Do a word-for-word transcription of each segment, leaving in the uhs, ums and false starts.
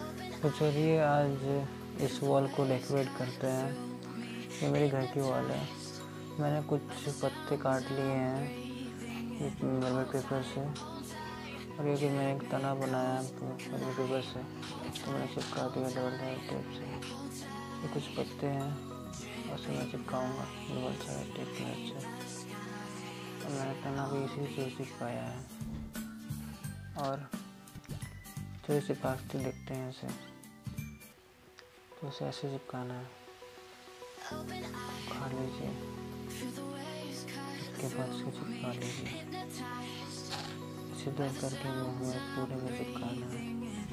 तो चलिए आज इस वॉल को डेकोरेट करते हैं। ये मेरे घर की वॉल है। मैंने कुछ पत्ते काट लिए हैं वेलवेट पेपर से, और ये कि मैंने एक तना बनाया वेलवेट पेपर से, तो मैंने चिपका दिया डबल साइड टेप से। ये कुछ पत्ते हैं और से मैं चिपकाऊँगा डबल साइड टेप की मदद से। और मैंने तना भी इसी से चिपकाया है। और तो इसे चिपकाते देखते हैं इसे। तो इसे ऐसे चिपकाना है, खा लीजिए, इसके बाद से चिपका लीजिए। इसे दो करके हमें पूरे में चिपकाना है,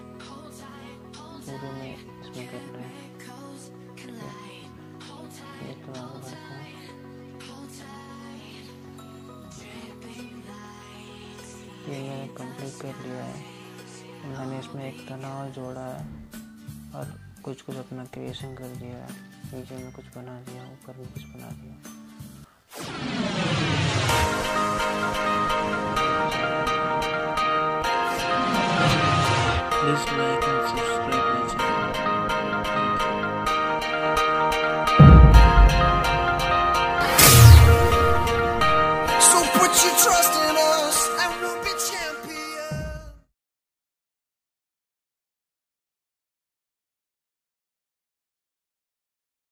पूरे में इसमें करना है। ये तो आगे बढ़ते हैं। ये मैंने कंप्लीट कर लिया है। मैंने इसमें एक तना और जोड़ा है और कुछ कुछ अपना क्रिएशन कर दिया है। नीचे में कुछ बना दिया, ऊपर में कुछ बना दिया। Please like and subscribe my channel. So put your trust